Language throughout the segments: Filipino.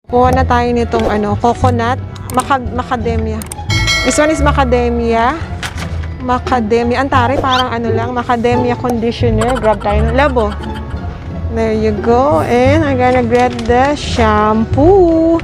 Kuha na tayo nitong coconut, macadamia. This one is macadamia. Macadamia. Antare, parang lang, macadamia conditioner. Grab tayo ng labo. There you go. And I'm gonna grab the shampoo.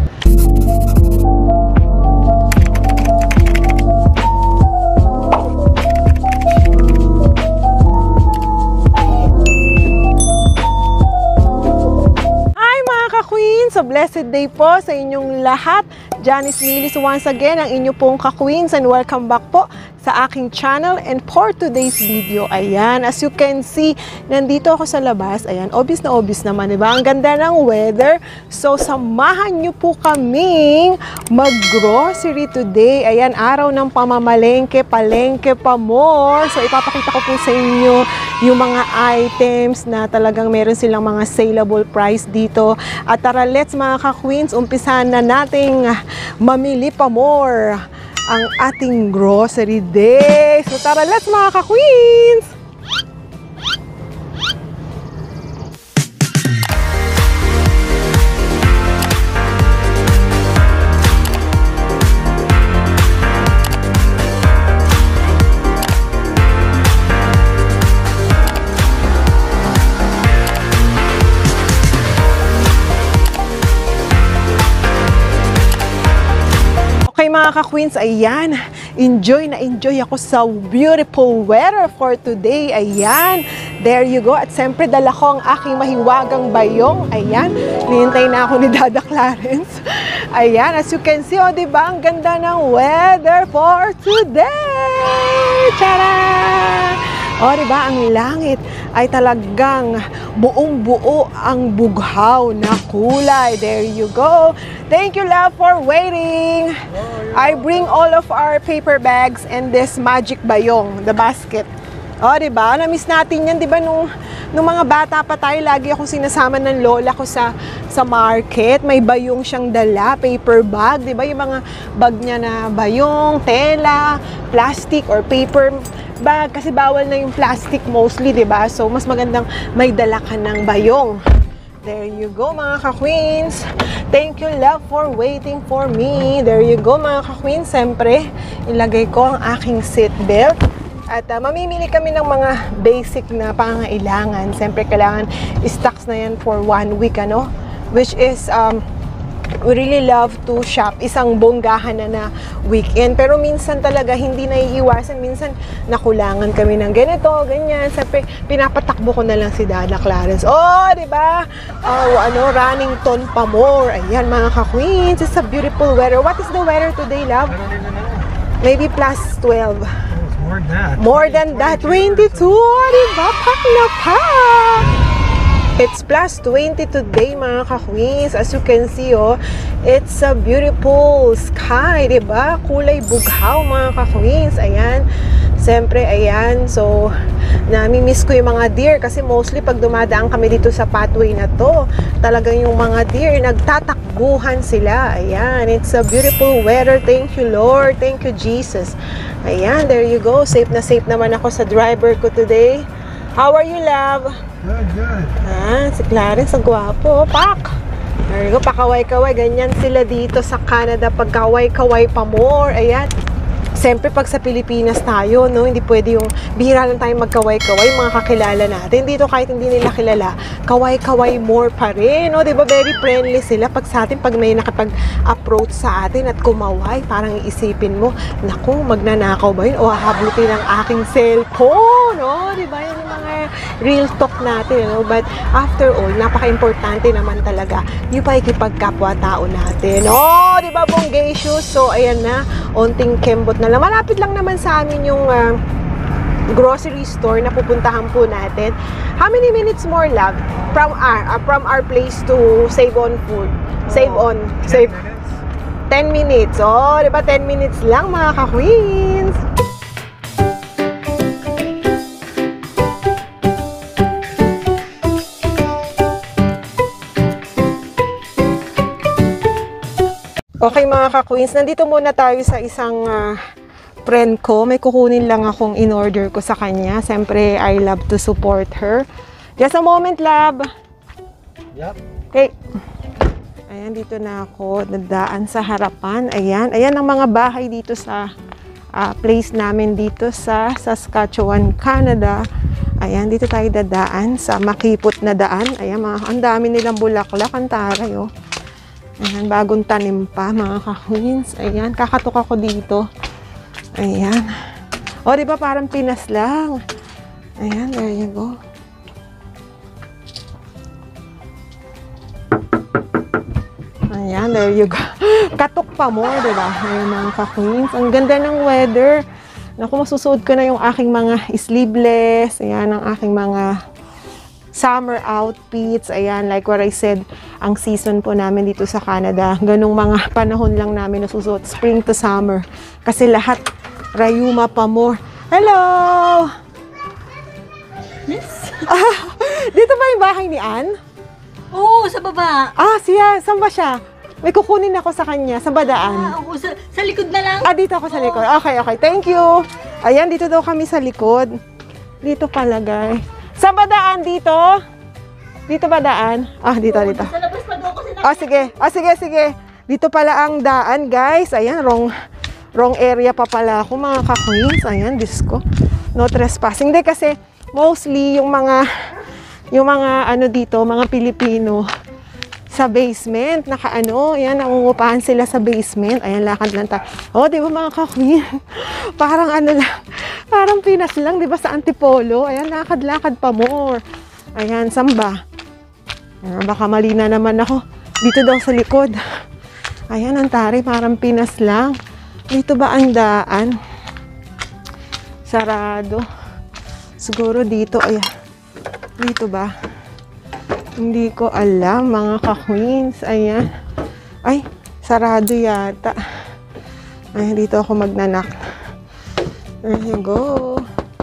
So, blessed day po sa inyong lahat. Janice, Millis once again, ang inyo pong ka-queens, and welcome back po sa aking channel. And for today's video, ayan, as you can see, nandito ako sa labas. Ayan, obvious na obvious naman, diba? Ang ganda ng weather. So, samahan nyo po kaming mag-grocery today. Ayan, araw ng pamamalengke, palengke pa more. So, ipapakita ko po sa inyo yung mga items na talagang meron silang mga saleable price dito. At tara, let's mga ka-queens, umpisahan na nating mamili pa more ang ating grocery day. So tara, let's mga ka-queens! Okay mga ka-queens, ayan, enjoy ako sa beautiful weather for today. Ayan, there you go. At siyempre dala ko ang aking mahiwagang bayong. Ayan, nihintay na ako ni Dada Clarence. Ayan, as you can see, oh, diba, ang ganda ng weather for today. Tara! O, diba, ang langit ay talagang buong-buo ang bughaw na kulay. There you go. Thank you, love, for waiting. I bring all of our paper bags and this magic bayong, the basket. O, diba? Na-miss natin yan, diba? Nung mga bata pa tayo, lagi akong sinasama ng lola ko sa market. May bayong siyang dala, paper bag, diba? Yung mga bag niya na bayong, tela, plastic, or paper bag. Kasi bawal na yung plastic mostly, diba? So, mas magandang may dala ka ng bayong. There you go, mga ka-queens. Thank you, love, for waiting for me. There you go, mga ka-queens. Siyempre, ilagay ko ang aking seatbelt. At mamimili kami ng mga basic na pangailangan. Siyempre, kailangan stocks na yan for 1 week, ano? Which is, we really love to shop isang bonggahan na weekend. Pero minsan talaga hindi naiiwasan. Minsan nakulangan kami ng ganito, ganyan. Siyempre, pinapatakbo ko na lang si Dada Clarence. Oh, diba? Running ton pa more. Ayan, mga ka-queens. It's a beautiful weather. What is the weather today, love? I don't even know. Maybe plus 12. Oh, it's more than that. More than that. 22. Diba? Pak na pak. It's plus 20 today, mga ka-queens. As you can see, oh, it's a beautiful sky, diba? Kulay bughaw, mga ka-queens. Ayan. Siyempre, ayan. So, nami-miss ko yung mga deer kasi mostly pag dumadaan kami dito sa pathway na to, talagang yung mga deer, nagtatakbuhan sila. Ayan. It's a beautiful weather. Thank you, Lord. Thank you, Jesus. Ayan, there you go. Safe na safe naman ako sa driver ko today. How are you, love? Good, good. Ah, si Clarence, ang gwapo. Pak! There you go, pakaway-kaway. Ganyan sila dito sa Canada. Pagkaway-kaway pa more. Ayan. Siyempre, pag sa Pilipinas tayo, no, hindi pwede yung bihira lang tayo magkaway-kaway, mga kakilala natin. Dito, kahit hindi nila kilala, kaway-kaway more pa rin. No? Diba, very friendly sila. Pag sa atin, pag may nakapag-approach sa atin at kumaway, parang iisipin mo, naku, magnanakaw ba yun? O hahablutin ang aking cellphone. No? Diba, yun yung mga real talk natin. No? But after all, napaka-importante naman talaga yung pakikipagkapwa-tao natin. Oh, diba, bonggacious? So, ayan na, onting kembot na lang. Malapit lang naman sa amin yung grocery store na pupuntahan po natin. How many minutes more, love? From our place to save on food. Save 10 minutes. Oh, diba? 10 minutes lang, mga ka-queens. Okay, mga ka-queens, nandito muna tayo sa isang friend ko. May kukunin lang akong in-order ko sa kanya. Siyempre, I love to support her. Just a moment, love. Yep. Okay. Ayan, dito na ako dadaan sa harapan. Ayan, ayan ang mga bahay dito sa place namin dito sa Saskatchewan, Canada. Ayan, dito tayo dadaan sa makipot na daan. Ayan, ang dami nilang bulaklak, ang taray, oh. Ayan, bagong tanim pa, mga ka-queens. Ayan, kakatok ako dito. Ayan. O, di ba parang Pinas lang? Ayan, there you go. Ayan, there you go. Katok pa mo, di ba? Ayan, mga ka-queens. Ang ganda ng weather. Naku, masusuot ko na yung aking mga sleeveless. Ayan, ang aking mga summer outfits. Ayan, like what I said, ang season po namin dito sa Canada, ganung mga panahon lang namin nasusuot, spring to summer. Kasi lahat, rayuma pa more. Hello! Yes. Dito ba yung bahay ni Ann? Oo, sa baba. Siya. Saan ba siya? May kukunin ako sa kanya. Sa badaan. Oo, sa likod na lang. Dito ako sa likod. Okay, okay. Thank you. Ayan, dito daw kami sa likod. Dito pala, guys. Sa badaan dito? Dito ba daan? Dito, dito. Sa labas pa doon kasi Sige. Dito pala ang daan, guys. Ayan, wrong area pa pala ako, mga ka-queens. Ayan, Diyos ko. No trespassing. Hindi kasi mostly yung mga ano dito, mga Pilipino sa basement, ayan, nangungupahan sila sa basement. Ayan, lakad lang tayo. Di ba mga ka-queen? Parang ano lang, parang Pinas lang, di ba, sa Antipolo? Ayan, lakad-lakad pa more. Ayan, samba. Ayan, baka mali na naman ako. Dito daw sa likod. Ayan, ang tari, parang Pinas lang. Dito ba ang daan? Sarado. Siguro dito, ayan. Dito ba? Hindi ko alam, mga ka-queens. Ayan. Ay, sarado yata. Ayan, dito ako magnanak. There you go.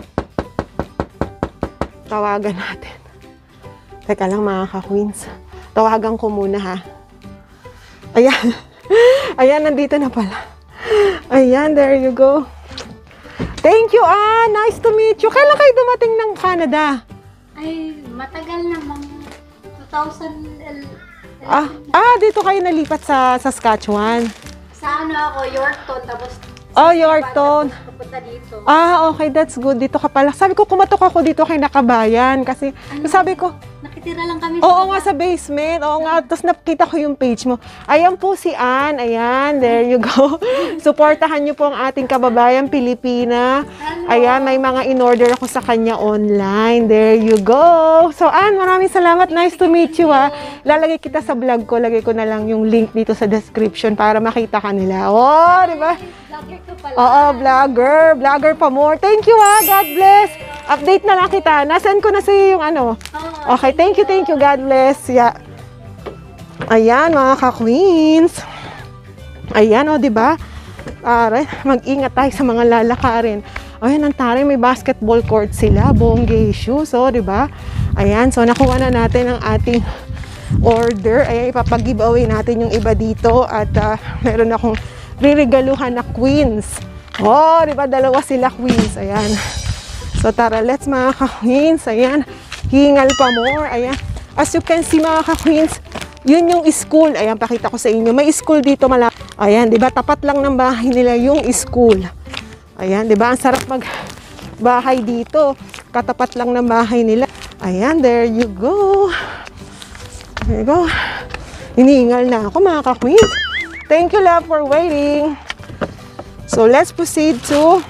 Tawagan natin. Teka lang, mga ka-queens. Tawagan ko muna, ha. Ayan. Ayan, nandito na pala. Ayan, there you go. Thank you, nice to meet you. Kailan kayo dumating ng Canada? Ay, matagal naman. 2011. Dito kayo nalipat sa Saskatchewan. Sa ano ako, Yorkton, tapos Yorkton. tapos papunta dito. Okay, that's good. Dito ka pala. Sabi ko, kumatok ako dito kay Nakabayan. Kasi, sabi ko, Nakitira lang kami oo nga, sa basement. Oo nga, tapos nakita ko yung page mo. Ayan po si Ann. Ayan, there you go. Suportahan niyo po ang ating kababayan Pilipina. Ayan, may mga in-order ako sa kanya online. There you go. So, Ann, maraming salamat. Nice to meet you, ha. Lalagay kita sa vlog ko. Lagay ko na lang yung link dito sa description para makita ka nila. Oh, di ba? Vlogger ko pala. Oo, vlogger. Vlogger pa more. Thank you, ha. God bless. Update na lang kita. Nasend ko na sa'yo yung ano. Okay, thank you. God bless. Yeah. Ayan, mga ka-queens. Ayan, di ba? Mag-ingat tayo sa mga lalakarin. Ayan, ang taray, may basketball court sila. Bongge shoes, di ba? Ayan, so nakuha na natin ang ating order. Ayan, ipapag-giveaway natin yung iba dito. At meron akong riregaluhan na queens. Di ba? Dalawa sila queens. Ayan. So tara, let's mga ka-queens. Ayan, hingal pa more. Ayan, as you can see, mga ka-queens, yun yung school. Ayan, pakita ko sa inyo. May school dito malapit. Ayan, di ba? Tapat lang ng bahay nila yung school. Ayan, di ba? Ang sarap mag-bahay dito. Katapat lang ng bahay nila. Ayan, there you go. There you go. Hinihingal na ako, mga ka-queens. Thank you, love, for waiting. So, let's proceed to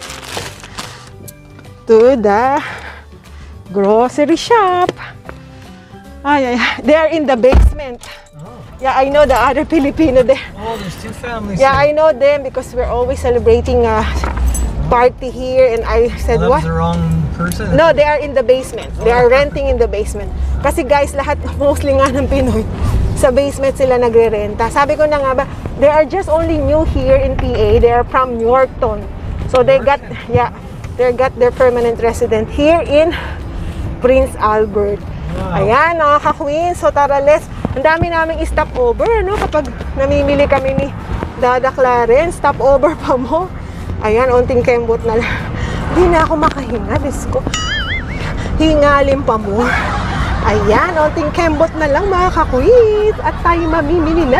the grocery shop. They are in the basement. Yeah, I know the other Filipino there. There's two families. Yeah, I know them because we're always celebrating a party here, and I said, That was what? the wrong person. No, they are in the basement. They are renting in the basement. Kasi guys, lahat mostly nga ng Pinoy sa basement sila nagre-renta. Sabi ko na nga ba, they are just only new here in PA. They are from Yorkton. So they got their permanent resident here in Prince Albert. Wow. Ayan, mga ka-queens. So tara, ang dami naming stopover, no? Kapag namimili kami ni Dada Clarence, stopover pa mo. Ayan, onting kembot na lang. Hindi na ako makahinga, Diyos ko. Hingalin pa mo. Ayan, onting kembot na lang mga ka-queens. At tayo mamimili na.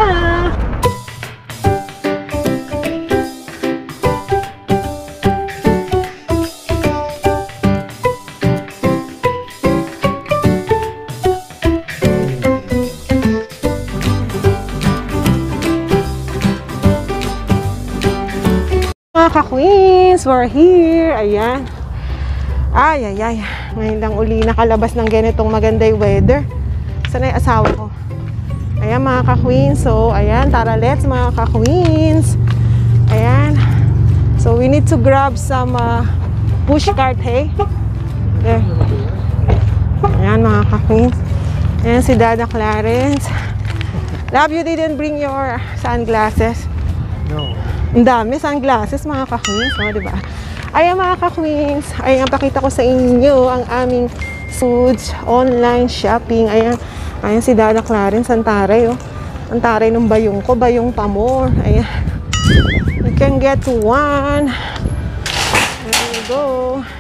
Mga ka-queens, we're here. Ayan. Ayayay. Ngayon lang uli nakalabas ng ganitong maganday weather. Sana yung asawa ko. Ayan mga ka-queens. So, ayan. Tara, let's mga ka-queens. Ayan. So, we need to grab some push cart, hey? There. Ayan mga ka-queens. Ayan si Dada Clarence. Love, you didn't bring your sunglasses. No. Ang dami sunglasses mga ka-queens, no, diba? Ayan mga ka-queens, ayan, pakita ko sa inyo ang aming foods online shopping. Ayan, ayan si Dada Clarence, ang taray, oh. Ang taray ng bayong ko, bayong pamor. Ayan, you can get one. There you go.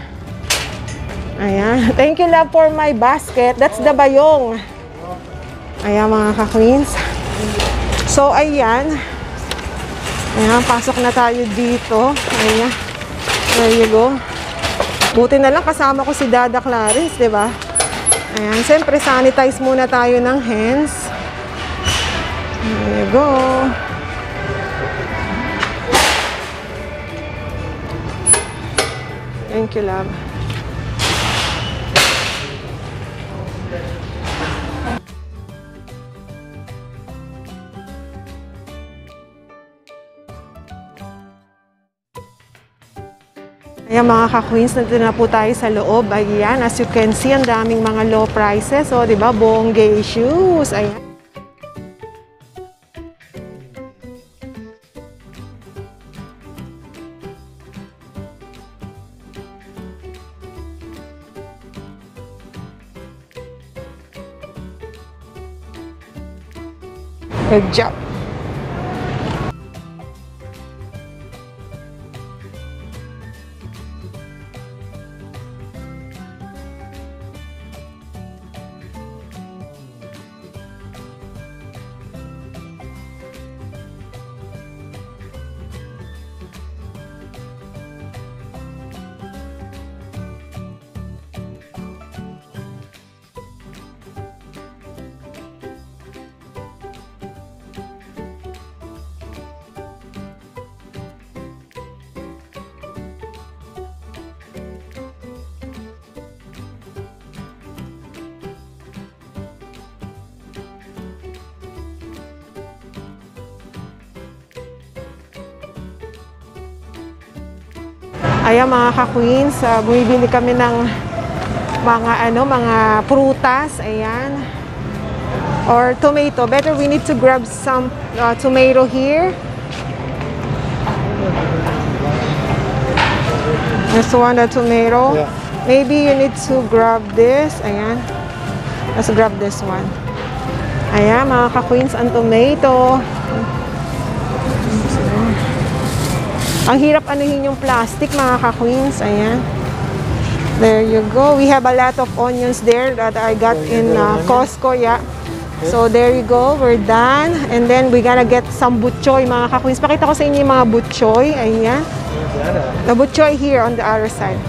Ayan, thank you love for my basket. That's the bayong. Ayan mga ka-queens. So ayan. Ayan, pasok na tayo dito. Ayan. There you go. Buti na lang kasama ko si Dada Clarence, di ba? Ayan, siyempre sanitize muna tayo ng hands. There you go. Thank you, love. Ayan mga ka-queens, nandito na po tayo sa loob. Ayan, as you can see, ang daming mga low prices. O, diba? Bongay shoes. Ayan. Good job. Ayan mga ka-queens, bumibili kami ng mga prutas, ayan. Or tomato. Better we need to grab some tomato here. This one, the tomato. Yeah. Maybe you need to grab this, ayan. Let's grab this one. Ayan mga ka-queens, ang tomato. Ang hirap anuhin yung plastic mga ka-queens. Ayan. There you go. We have a lot of onions there that I got in Costco. Yeah. So there you go. We're done. And then we gonna get some butchoy mga ka-queens. Pakita ko sa inyo yung mga butchoy. Ayan. The butchoy here on the other side.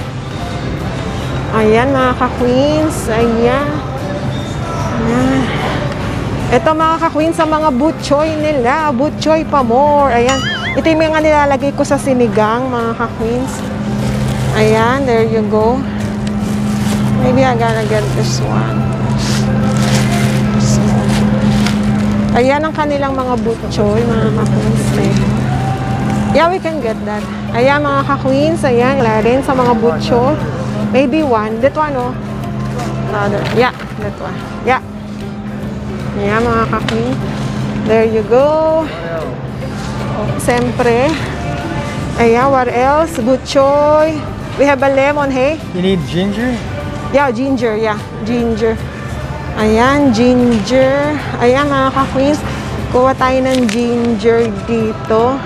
Ayan mga ka-queens. Ayan. Ayan. Ito mga ka-queens sa mga butchoy nila. Butchoy pa more. Ayan. Ito yung mga nilalagay ko sa sinigang, mga ka-queens. Ayan, there you go. Maybe I'm gonna get this one. So, ayan ang kanilang mga butchoy, mga ka-queens. Yeah, we can get that. Ayan, mga ka-queens. Ayan, wala rin sa mga butchoy. Maybe one. That one, oh. Another. Yeah, that one. Yeah. Ayan, mga ka-queens. There you go. Siyempre. Ayan, what else? Butchoy. We have a lemon, hey? You need ginger? Yeah, ginger. Yeah, ginger. Ayan, ginger. Ayan, mga ka-queens. Kuha tayo ng ginger dito.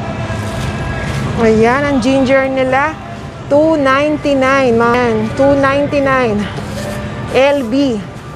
Ayan, ang ginger nila. $2.99, man. $2.99. LB.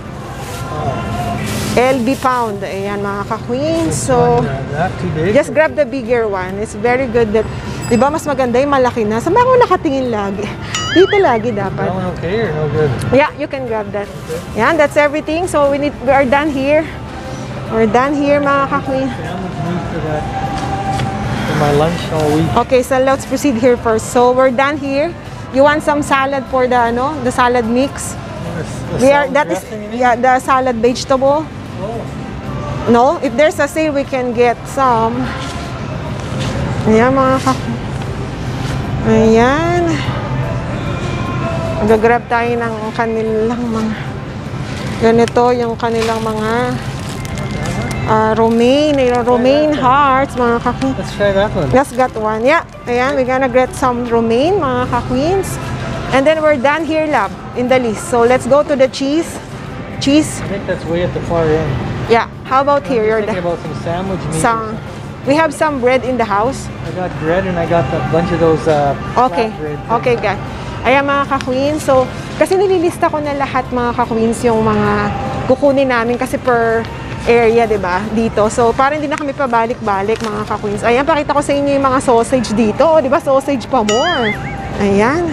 LB pound. Ayan mga ka-queens. So, Not too big. just grab the bigger one. It's very good that, di ba mas maganda yung malaki na. Saan ba ako nakatingin lagi? Dito lagi dapat. That one okay or no good? Yeah, you can grab that. Yan, that's everything. So, we are done here. We're done here mga ka-queen. Sandwich meat for that. For my lunch all week. Okay, so let's proceed here first. So, we're done here. You want some salad for the the salad mix? That is the salad vegetable. Oh. No, if there's a sale, we can get some. Ayan mga ka-queen. Ayan. Mag-grab tayo ng kanilang mga ganito, yung kanilang mga romaine hearts, mga ka-queens. Let's try that one. Let's get one. Yeah, ayan, we're gonna get some romaine, mga ka-queens. And then we're done here, love, in the list. So let's go to the cheese. Cheese. I think that's way at the far end. Yeah, how about here? You're Thinking about some sandwich meat. we have some bread in the house. I got bread and I got a bunch of those Okay, flatbread things. okay guys. Ayan mga ka-queens. So, kasi nililista ko na lahat mga ka-queens yung mga kukunin namin kasi per area, di ba? Dito. So, parang hindi na kami pabalik-balik mga ka-queens. Ayan, pakita ko sa inyo yung mga sausage dito. O, di ba? Sausage pa more. Ayan.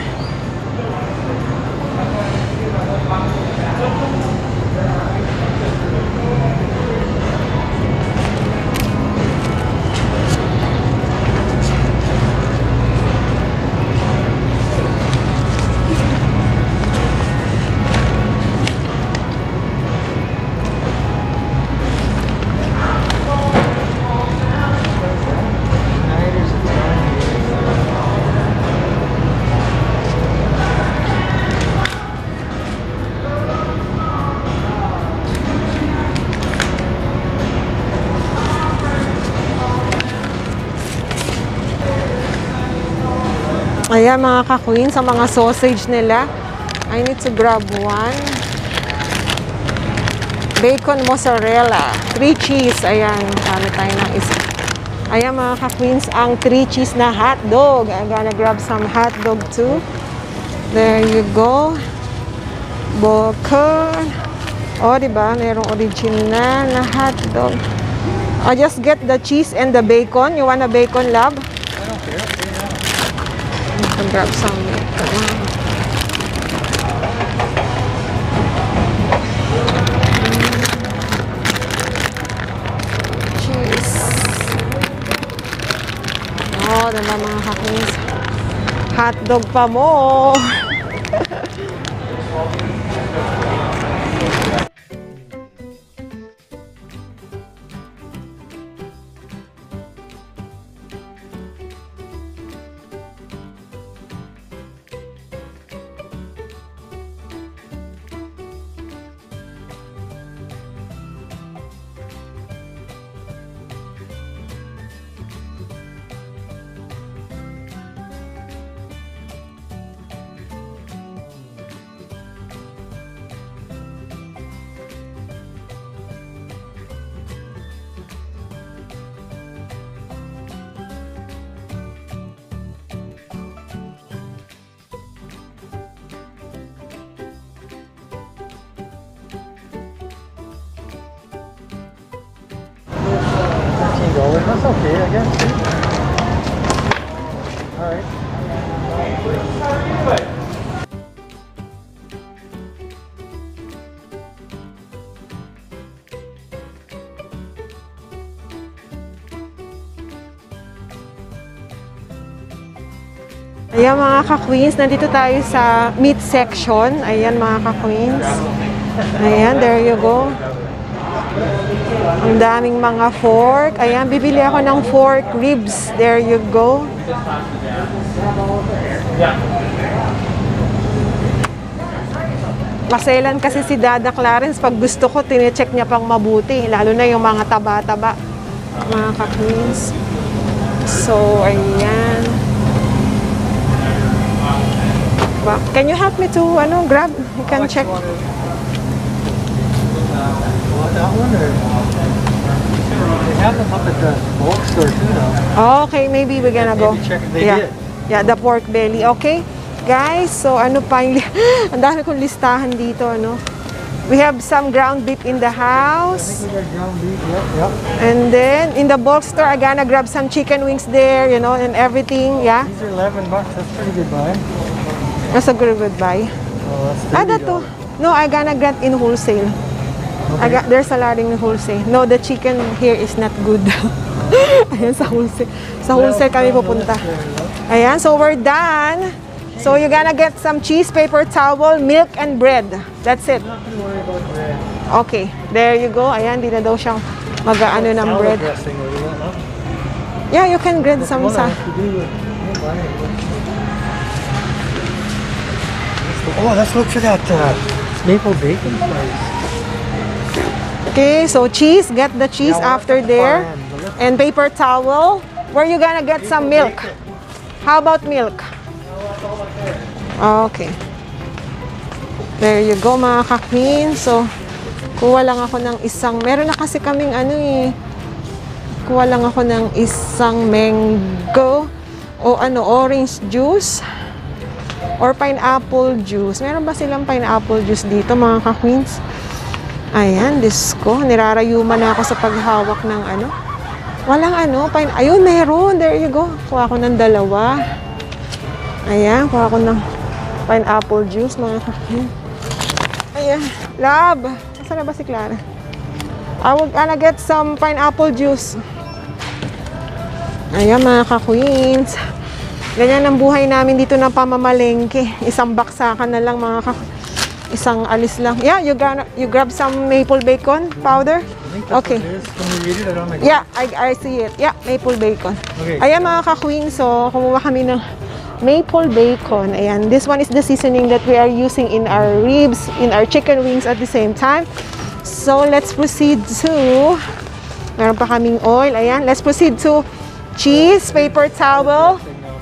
Ayan mga ka-queen, sa mga sausage nila, I need to grab one. Bacon mozzarella, 3 cheese. Ayan, kami tayo ng isa. Ayan mga ka-queens, ang 3 cheese na hotdog. I'm gonna grab some hotdog too. There you go. Bacon. O, diba? Merong original na hotdog. I'll just get the cheese and the bacon. You want a bacon, love? I don't care. Grab some bacon. Cheese. Oh, diba mga ka-queens? Hotdog pa mo. That's okay, I guess. All right. Ayan mga ka-queens, nandito tayo sa meat section. Ayan mga ka-queens. Ayan, there you go. Ang daming mga fork. Ayan, bibili ako ng fork ribs. There you go. Maselan kasi si Dada Clarence. Pag gusto ko, tine-check niya pang mabuti. Lalo na yung mga taba-taba. Mga ka-queens. So, ayan. Can you help me to grab? You can check. That one or they have them up at the bulk store too now. Okay, maybe we're gonna go. Maybe check if they Yeah. did. Yeah, the pork belly. Okay? Guys, so ano pa yung ang dami kong listahan dito, ano? We have some ground beef in the I house. think we got ground beef. Yep. And then in the bulk store, I'm gonna grab some chicken wings there, you know, and everything. Yeah, These are $11. That's pretty good buy. that's a good goodbye. Oh, that's Ah, that too. No, I'm gonna get in wholesale. There's a lot in wholesale. No, the chicken here is not good. Ayan, sa wholesale. Sa wholesale kami pupunta. Ayan, so we're done. So you're gonna get some cheese, paper towel, milk, and bread. That's it. Not to worry about bread. Okay, there you go. Ayan, di na daw siyang mag-ano ng Salad bread. dressing or you want, no? Yeah, you can grab That's some one sa... I have to do with. Oh, let's look for that maple bacon place. Okay, so cheese, get the cheese Yeah, well, after that's the there. far end, but let's- And paper towel. Where you gonna get some milk? How about milk? Okay. There you go, mga ka-queen. So, kuha lang ako ng isang... Meron na kasi kaming ano eh. Kuha lang ako ng isang mango o ano, orange juice or pineapple juice. Meron ba silang pineapple juice dito, mga ka-queens? Ayan, Diyos ko. Nirarayuman na ako sa paghawak ng ano. Walang ano, ayun, meron. There you go. Kuha ko ng dalawa. Ayan, kuha ko ng pineapple juice, mga ka-queen. Ayan, love. Nasaan na ba si Clara? I will gonna get some pineapple juice. Ayan, mga ka-queens. Ganyan ang buhay namin dito na pamamalengke. Isang baksakan na lang, mga isang alis lang. Yeah, you grab some maple bacon powder. Okay. Can you read it? I don't know. Yeah, I see it. Yeah, maple bacon. Okay. Ayan, mga ka-queen. So, kumuha kami ng maple bacon. Ayan, this one is the seasoning that we are using in our ribs, in our chicken wings at the same time. So, let's proceed to... Meron pa kaming oil. Ayan, let's proceed to cheese, paper towel.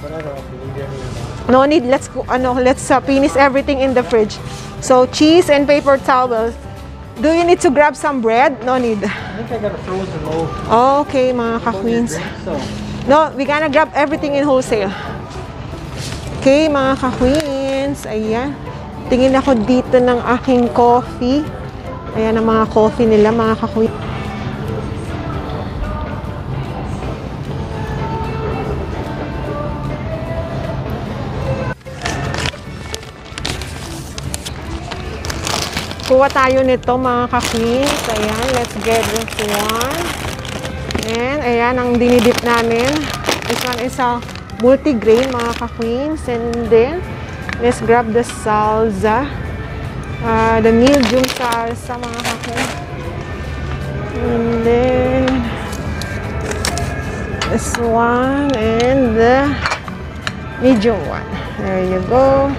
No need, let's finish everything in the fridge. So, cheese and paper towel. Do you need to grab some bread? No need. I think I got a frozen loaf. Okay, mga ka-queens. So, No, we gonna grab everything in wholesale. Okay, mga ka-queens. Ayan. Tingin ako dito ng aking coffee. Ayan ang mga coffee nila, mga ka-queens. Kuha tayo nito, mga ka-queens. Ayan, let's get this one. And ayan ang dinidip namin. This one is a multi-grain, mga ka-queens. And then, let's grab the salsa. The medium salsa, mga ka-queens. And then, this one and the medium one. There you go.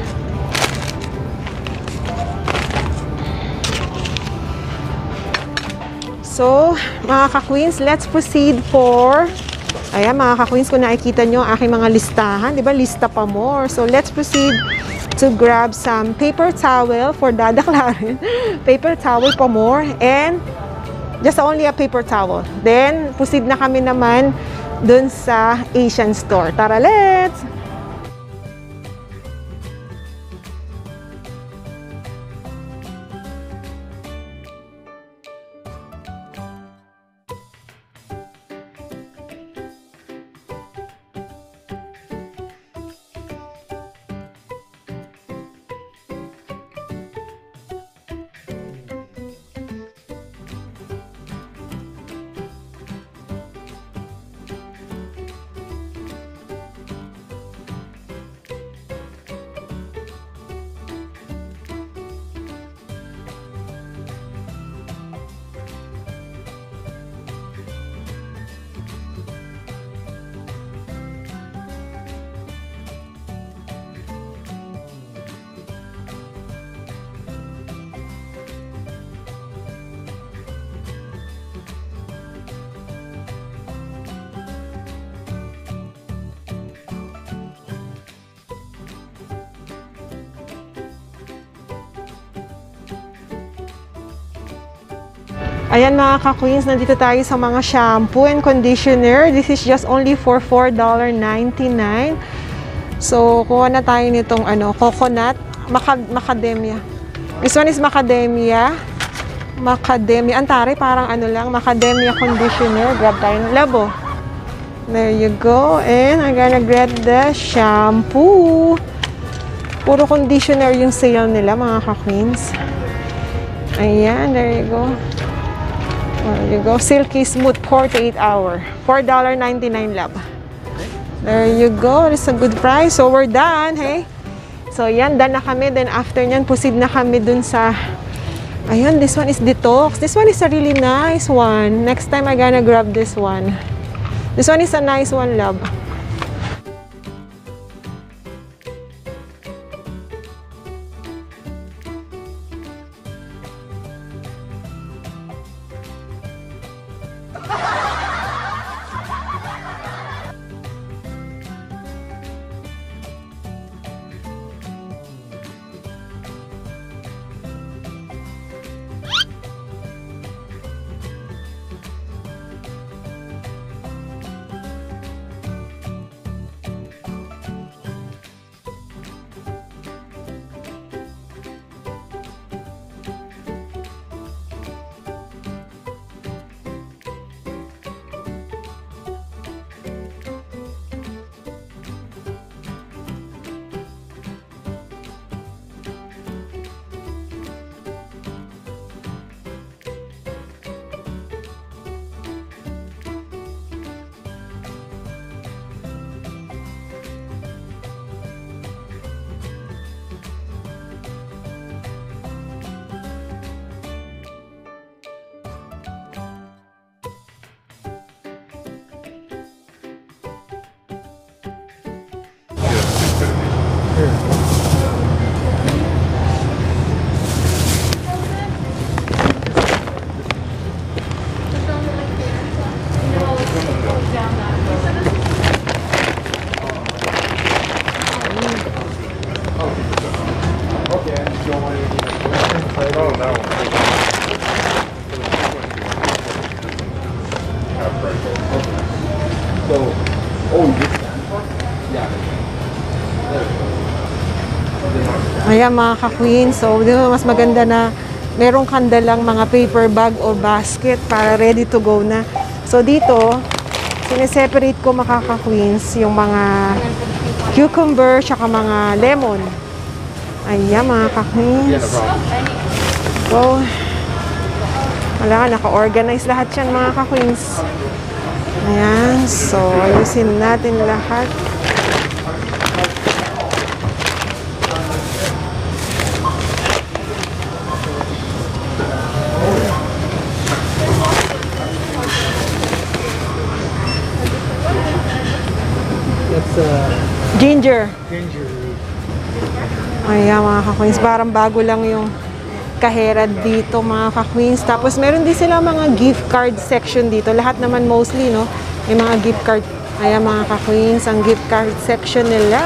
So, mga ka-queens, let's proceed for... Ayan, mga ka-queens, kung nakikita nyo ang aking mga listahan, di ba? Lista pa more. So, let's proceed to grab some paper towel for dadaklarin. Paper towel pa more. And just only a paper towel. Then, proceed na kami naman dun sa Asian store. Tara, let's! Ayan, mga ka-queens, nandito tayo sa mga shampoo and conditioner. This is just only for $4.99. So, kuha na tayo nitong coconut, macadamia. This one is macadamia. Macadamia. Antare, parang ano lang, macadamia conditioner. Grab tayo ng labo. There you go. And I'm gonna grab the shampoo. Puro conditioner yung sale nila, mga ka-queens. Ayan, there you go. There you go. Silky Smooth 48 hour. $4.99 lab. There you go. It's a good price. So, we're done, hey? So, yan. Done na kami. Then, after nyan, proceed na kami dun sa... Ayun, this one is detox. This one is a really nice one. Next time, I'm gonna grab this one. This one is a nice one, love. Ayan mga ka-queen, so di ba mas maganda na merong kandalang mga paper bag o basket para ready to go na. So dito, sineseparate ko mga ka-queens yung mga cucumber tsaka mga lemon. Ayan mga ka-queens. So, wala, naka-organize lahat yan mga ka-queens. Ayan, so ayusin natin lahat. Ginger. Ginger root. Ayan mga ka-queens, parang bago lang yung kaherad dito mga ka-queens. Tapos meron din sila mga gift card section dito. Lahat naman mostly, no? May mga gift card. Ayan mga ka-queens, ang gift card section nila.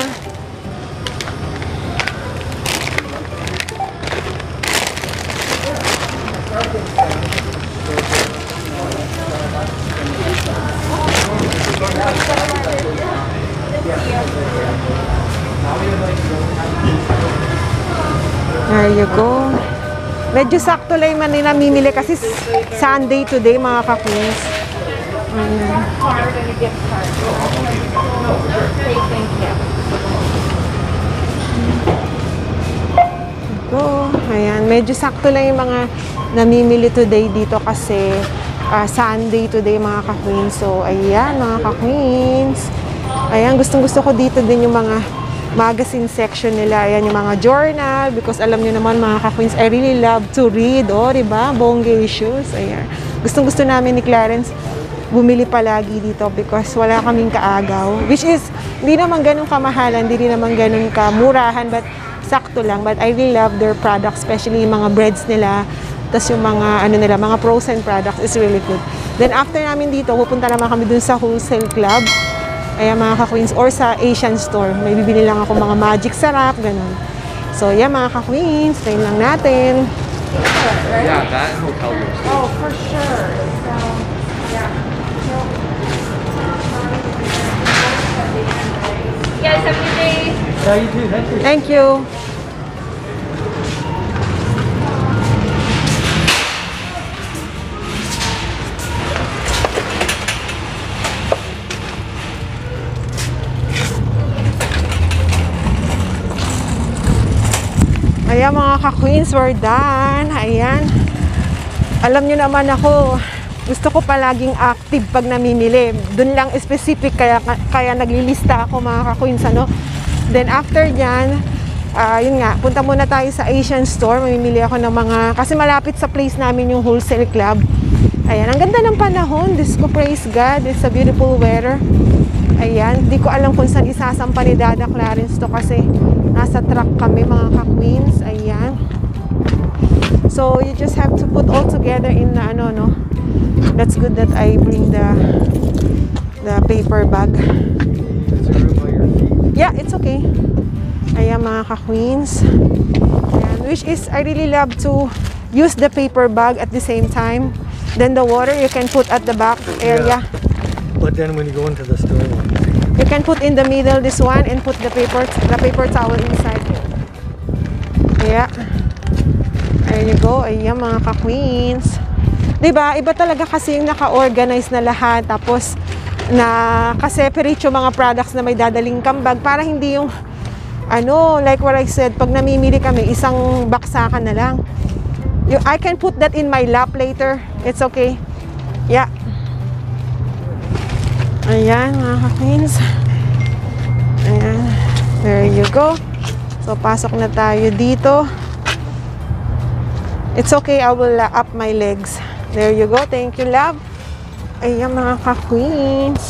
There you go. Medyo sakto lang man nila namimili kasi Sunday today mga ka-queens. Ayan. Go. Ayan. Medyo sakto lang yung mga namimili today dito kasi Sunday today mga ka-queens. So, ayan mga ka-queens. Ayan, gustong-gusto ko dito din yung mga magazine section nila. Ayan yung mga journal because alam nyo naman mga ka-queens, I really love to read. O, diba? Bongacious. Ayan. Gustong-gusto namin ni Clarence bumili palagi dito because wala kaming kaagaw. Which is, hindi naman ganun kamahalan, hindi naman ganun kamurahan, but sakto lang. But I really love their products, especially yung mga breads nila. Tapos yung mga, ano nila, mga frozen products is really good. Then after namin dito, pupunta naman kami dun sa wholesale club. Ayan mga ka-queens, or sa Asian store. May bibili lang ako mga magic sarap, ganun. So, yan mga ka-queens, try lang natin. Yeah, that hotel room. Oh, for sure. So, yeah. Yes, have a good day. Yeah, you too. Thank you. Thank you. Ayan mga ka-queens, we're done. Ayan. Alam nyo naman ako, gusto ko palaging active pag namimili. Doon lang specific, kaya naglilista ako mga ka-queens, ano. Then after nyan, yun nga, punta muna tayo sa Asian store. Mamimili ako ng mga, kasi malapit sa place namin yung wholesale club. Ayan, ang ganda ng panahon. Diyos ko, praise God. It's a beautiful weather. Ayan, di ko alam kung saan isasampa ni Dada Clarence to kasi nasa truck kami mga ka-queens. Ayan. So, you just have to put all together in the, ano, no? That's good that I bring the paper bag. Is there room by your feet? Yeah, it's okay. Ayan mga ka-queens. Ayan, which is, I really love to use the paper bag at the same time. Then the water you can put at the back area. Yeah. But then when you go into the store, You can put in the middle this one and put the paper towel inside. Yeah. There you go. Ayan mga ka-queens. Diba? Iba talaga kasi yung naka-organize na lahat. Tapos, naka-separate yung mga products na may dadaling kambag para hindi yung, ano, like what I said, pag namimili kami, isang baksakan na lang. I can put that in my lap later. It's okay. Yeah. Ayan, mga ka-queens. Ayan. There you go. So, pasok na tayo dito. It's okay, I will up my legs. There you go. Thank you, love. Ayan, mga ka-queens.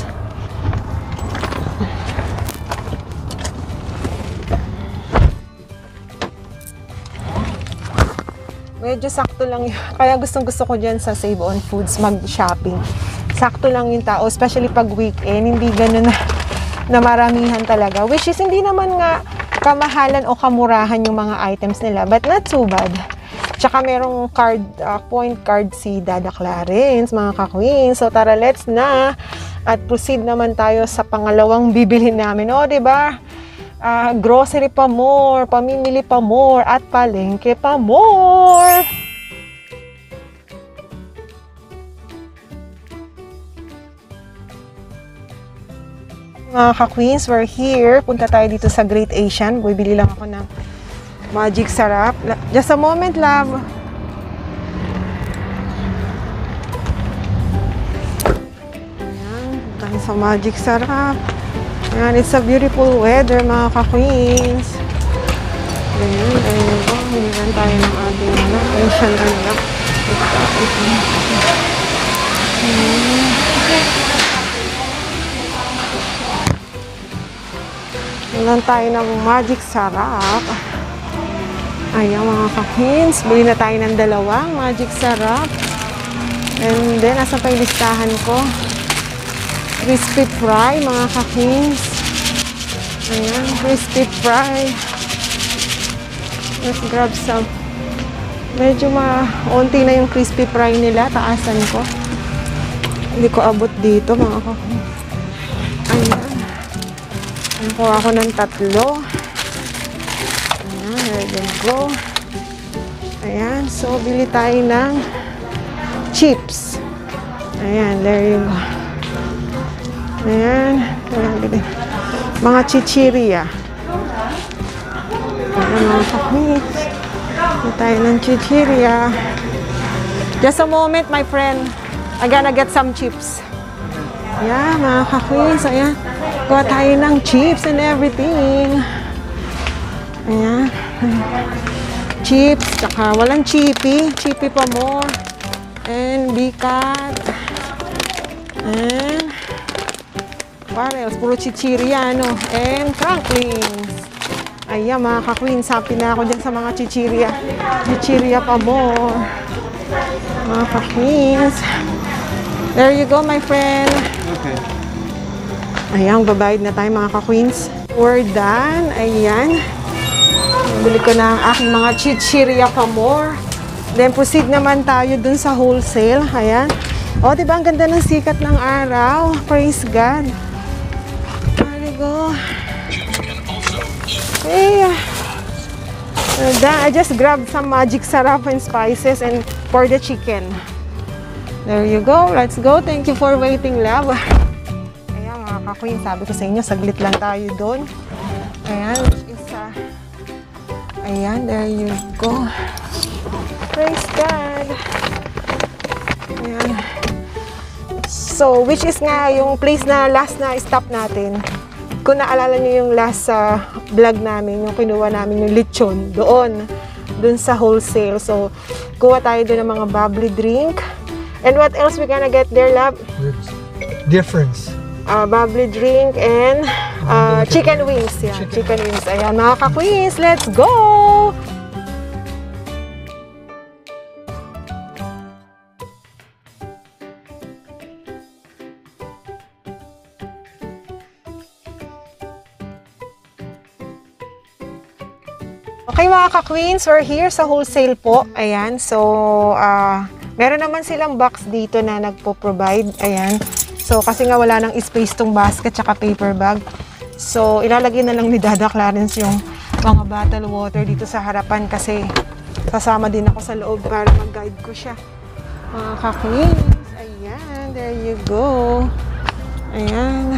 Medyo sakto lang yun. Kaya gustong-gusto ko dyan sa Save on Foods mag-shopping. Sakto lang yung tao, especially pag weekend, hindi ganun na maramihan talaga. Which is, hindi naman nga kamahalan o kamurahan yung mga items nila, but not too bad. Tsaka merong card, point card si Dada Clarence, mga ka-queen. So tara, let's na. At proceed naman tayo sa pangalawang bibilhin namin. O, diba? Grocery pa more, pamimili pa more, at palengke pa more. Mga ka-queens, we're here. Punta tayo dito sa Great Asian. Bibili lang ako ng magic sarap. Just a moment, love. Ayan, tayo sa magic sarap. Ayan, it's a beautiful weather, mga ka-queens. Ayan, ayun. Hiniran tayo ng ating Asian anak. Hiniran tayo ng magic sarap. Ayan mga ka-queens, bili na tayo ng dalawang magic sarap. And then, asa pa yung listahan ko? Crispy fry, mga ka-queens. Ayan, crispy fry. Let's grab some. Medyo maunti na yung crispy fry nila. Taasan ko. Hindi ko abot dito, mga ka-queens. Ayan. Kuha ako ng tatlo. There you go. Ayan. So, bili tayo ng chips. Ayan. There you go. Ayan. Mga chichirya. Ayan, mga kapit. Bili tayo ng chichirya. Just a moment, my friend. I'm gonna get some chips. Ayan, mga kapit. Ayan. Kuha tayo ng chips and everything. Ayan. Chips, tsaka walang chippy. Chippy pa more. And bikat. And what else? Puro chichirya, no? And Franklins. Ayan, mga ka-queens. Happy na ako dyan sa mga chichirya. Chichirya pa more. Mga ka-queens. There you go, my friend. Okay. Ayan, babayad na tayo, mga ka-queens. We're done. Ayan. Bili ko na ang aking mga chichirya pa more. Then, proceed naman tayo dun sa wholesale. Ayan. O, diba? Ang ganda ng sikat ng araw. Praise God. There we go. Okay. I just grabbed some magic sarap and spices and for the chicken. There you go. Let's go. Thank you for waiting, love. Ayan, mga ka-queen. Sabi ko sa inyo, saglit lang tayo doon. Ayan, which is Ayan, there you go. Praise God. Ayan. So, which is nga yung place na last na stop natin. Kung naalala niyo yung last sa vlog namin, yung kinuha namin yung lechon, doon sa wholesale. So, kuha tayo doon ng mga bubbly drink. And what else we gonna get there, love? Difference. Bubbly drink and chicken wings. Yeah, chicken wings. Ayan, mga ka-queens, let's go! Okay mga ka-queens, we're here sa wholesale po. Ayan, so meron naman silang box dito na nagpo-provide. Ayan, so kasi nga wala nang space tong basket tsaka paper bag. So ilalagay na lang ni Dada Clarence yung mga bottle water dito sa harapan kasi sasama din ako sa loob para mag-guide ko siya. Mga ka-queens, ayan, there you go. Ayan.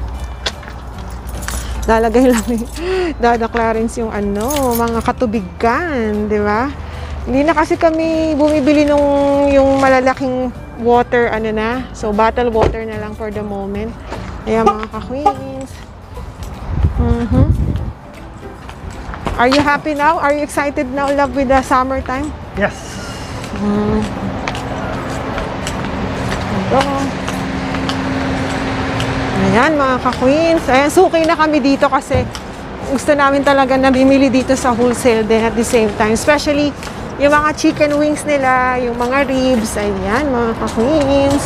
Lalagay lang ni Dada Clarence yung mga katubigan, di ba? Hindi na kasi kami bumibili nung yung malalaking water, so bottle water na lang for the moment. Ayan mga ka-queens. Are you happy now? Are you excited now, love, with the summertime? Yes. Ayan mga ka-queens. Ayan, suki na kami dito kasi gusto namin talaga na bimili dito sa wholesale din at the same time. Especially yung mga chicken wings nila, yung mga ribs. Ayan mga ka-queens.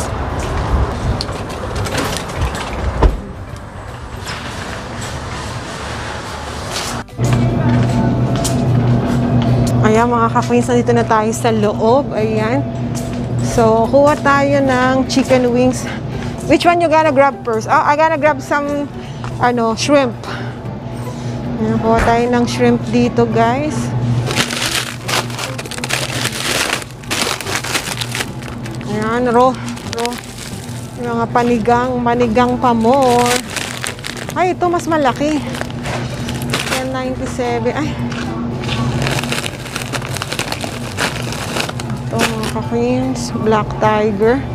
Ayan mga ka-queens, nandito na tayo sa loob. Ayan. So, kuha tayo ng chicken wings. Which one you gonna grab first? Oh, I gonna grab some shrimp. Ayan, kuha tayo ng shrimp dito, guys. Ayan, raw. Yung mga panigang pa more. Ay, ito mas malaki. 10.97. Ay. Ito mga ka-queens, Black Tiger.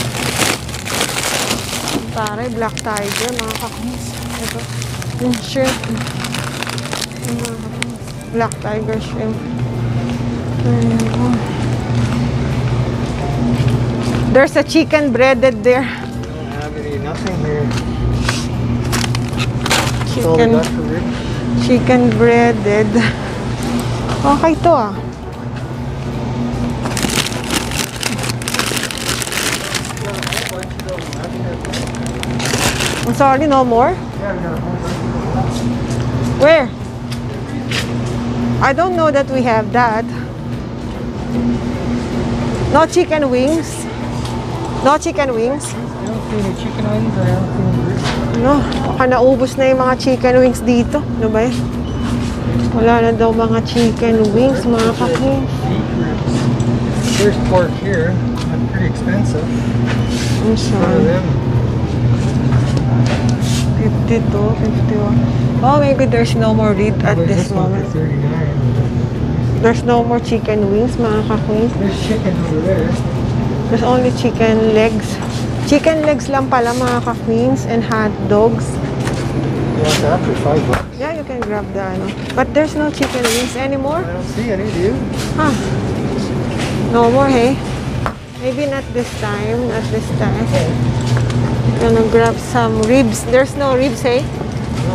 Pare, Black Tiger, mga ka-queens. Ito, yung shrimp. Black Tiger shrimp. There's a chicken breaded there. I don't have nothing here. Chicken breaded. Okay to ah. I'm sorry, no more? Where? I don't know that we have that. No chicken wings? No chicken wings? I don't see any chicken wings. I don't see any ribs. No, baka naubos na yung mga chicken wings dito. Ano ba yun? Wala na daw mga chicken wings, mga ka-queens. There's pork here. That's pretty expensive. I'm sorry. 52, 51. Oh, maybe there's no more rib at this moment. 39. There's no more chicken wings, mga ka-queens. There's chicken over there. There's only chicken legs. Chicken legs lang pala, mga ka-queens, and hot dogs. You want that for $5? Yeah, you can grab the But there's no chicken wings anymore? I don't see any, do you? Huh. No more, hey? Maybe not this time, not this time. Gonna grab some ribs. There's no ribs, hey? No.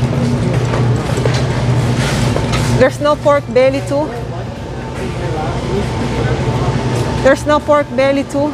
There's no pork belly too? There's no pork belly too?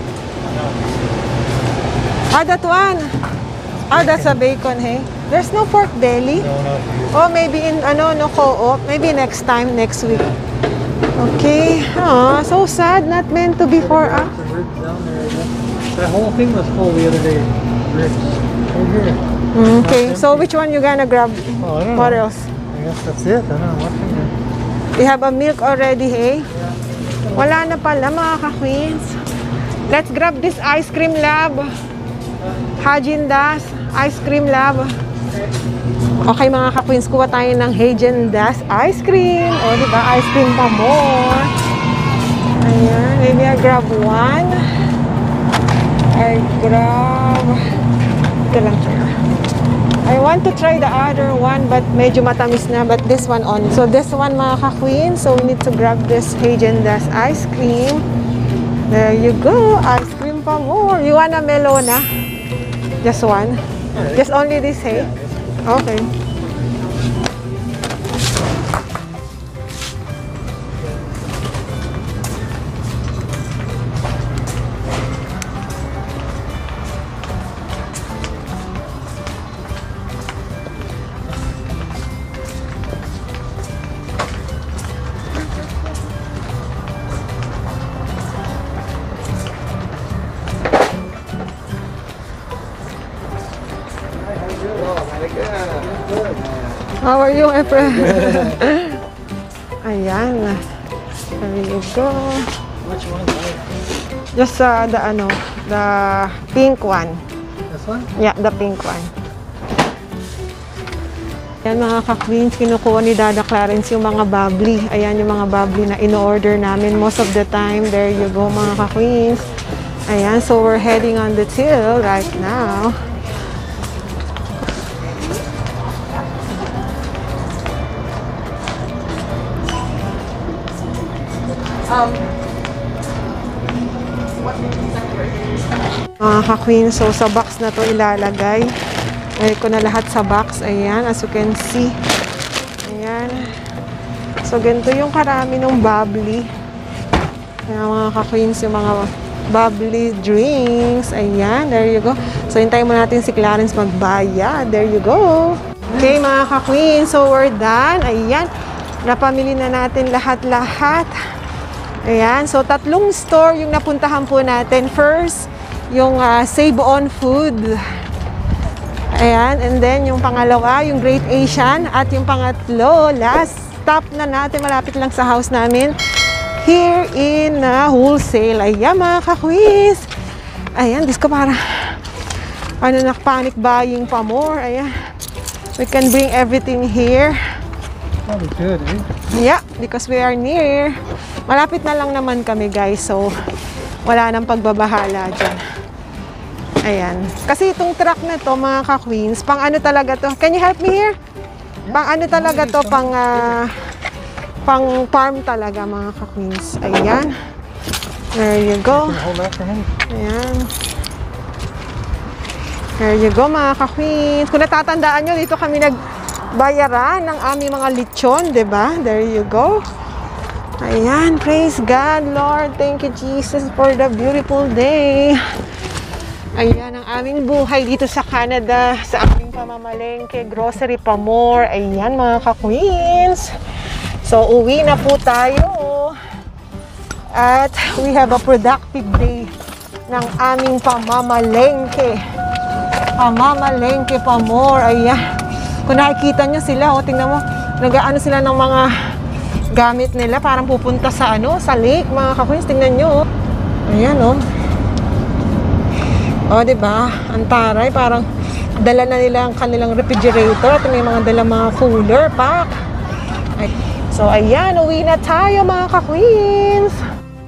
Ah, that one. Ah, that's a bacon, hey? There's no pork belly? No, not here. Oh, maybe in, no co-op. Maybe next time, next week. Okay. Aw, so sad. Not meant to be for us. Some ribs down there, I guess. That whole thing was full the other day. Ribs. Over here. Okay, so which one you gonna grab? Oh, I don't What know. else? I guess that's it. I don't know what's in there. We have a milk already, hey? Wala na pala, mga ka-queens. Let's grab this ice cream lab. Haagen-Dazs ice cream lab. Okay mga ka-queens, kuha tayo ng Haagen-Dazs ice cream. O diba, ice cream pa more. Ayan, maybe I grab one. I grab... Ito lang siya. I want to try the other one but medyo matamis na, but this one on. So this one mga ka-queen, so we need to grab this Haagen-Dazs ice cream. There you go, ice cream pa more. You want a melona? Just one? Just only this, hey? Okay. How are you, my friend? Ayan. There you go. Which one? Just the pink one. This one? Yeah, the pink one. Ayan mga ka-queens, kinukuha ni Dada Clarence yung mga bubbly. Ayan yung mga bubbly na in-order namin most of the time. There you go mga ka-queens. Ayan, so we're heading on the till right now. Mga ka-queen, so sa box na to ilalagay. Lagay ko na lahat sa box. Ayan, as you can see. Ayan. So ganito yung karami ng bubbly. Ayan mga ka-queens, yung mga bubbly drinks. Ayan, there you go. So hintayin mo natin si Clarence magbayad. There you go. Okay mga ka-queen, so we're done. Ayan, napamili na natin lahat-lahat. Ayan, so 3 store yung napuntahan po natin. First, yung Save On Food. Ayan, and then yung pangalawa, yung Great Asian. At yung pangatlo, last stop na natin, malapit lang sa house namin. Here in Wholesale. Ayan mga ka-quiz. Ayan, Diyos ko para panic buying pa more. Ayan, we can bring everything here. Probably good, eh? Yeah, because we are near. Malapit na lang naman kami guys, so wala nang pagbabahala dyan. Ayan. Kasi itong truck na to mga ka-queens, pang ano talaga to? Can you help me here? Pang ano talaga to? Pang farm talaga mga ka-queens. Ayan. There you go. Hold that for him. Ayan. There you go mga ka-queens. Kung natatandaan nyo, dito kami nagbayaran ng aming mga lechon, diba? There you go. Ayan, praise God, Lord. Thank you, Jesus, for the beautiful day. Ayan, ang aming buhay dito sa Canada, sa aming pamamalengke, grocery pa more. Ayan, mga ka-queens. So, uwi na po tayo. At we have a productive day ng aming pamamalengke. Pamamalengke pa more. Ayan. Kung nakikita nyo sila, tingnan mo, nag-aano sila ng mga gamit nila, parang pupunta sa sa lake, mga ka-queens. Tingnan nyo. Ayan, diba? Ang taray, parang dala na nila ang kanilang refrigerator at may mga dala mga cooler pack. So, ayan, uwi na tayo, mga ka-queens.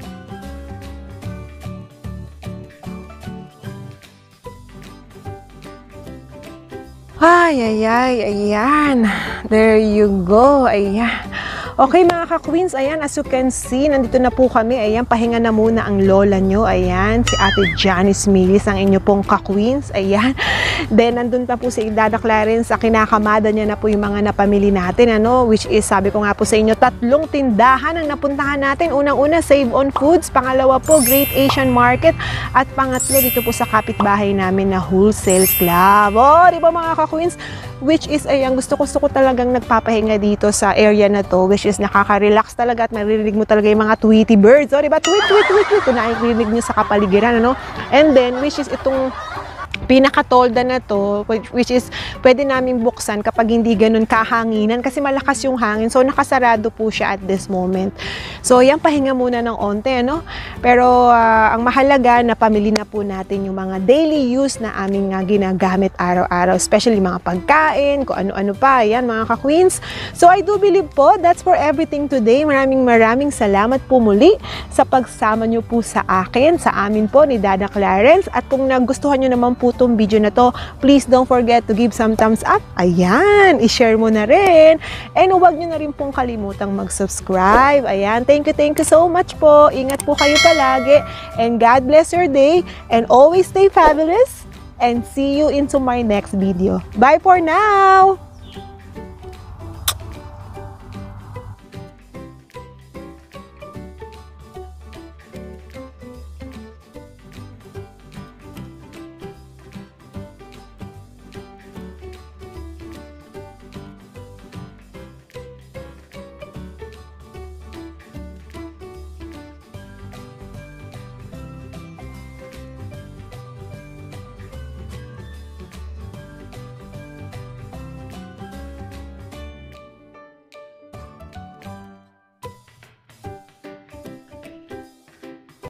Ayan. There you go. Ayan. Okay mga ka-queens, ayan, as you can see, nandito na po kami. Ayan, pahinga na muna ang lola nyo. Ayan, si Ate Janice Millis, ang inyo pong ka-queens. Ayan. Then, nandun pa po si Dada Clarence. Kinakamada niya na po yung mga napamili natin, which is, sabi ko nga po sa inyo, 3 tindahan ang napuntahan natin. Unang-una, Save On Foods. Pangalawa po, Great Asian Market. At pangatlo, dito po sa kapitbahay namin na Wholesale Club. Di ba mga ka-queens? Which is, ayan, gusto ko talagang nagpapahinga dito sa area na to, which is nakaka-relax talaga at maririnig mo talaga yung mga Tweety birds. Diba? Tweet. Kung nakikirinig nyo sa kapaligiran, And then, which is itong pinaka-tolda na to, which is pwede namin buksan kapag hindi ganun kahanginan kasi malakas yung hangin. So, nakasarado po siya at this moment. So, yan, pahinga muna ng onte, no? Pero, ang mahalaga na pamili na po natin yung mga daily use na aming ginagamit araw-araw, especially mga pagkain, kung ano-ano pa. Yan, mga ka-queens. So, I do believe po, that's for everything today. Maraming salamat po muli sa pagsama nyo po sa akin, sa amin po ni Dada Clarence. At kung nagustuhan nyo naman po itong video na to, please don't forget to give some thumbs up. Ayan, i-share mo na rin. And huwag nyo na rin pong kalimutang mag-subscribe. Ayan, thank you so much po. Ingat po kayo palagi. And God bless your day. And always stay fabulous. And see you into my next video. Bye for now!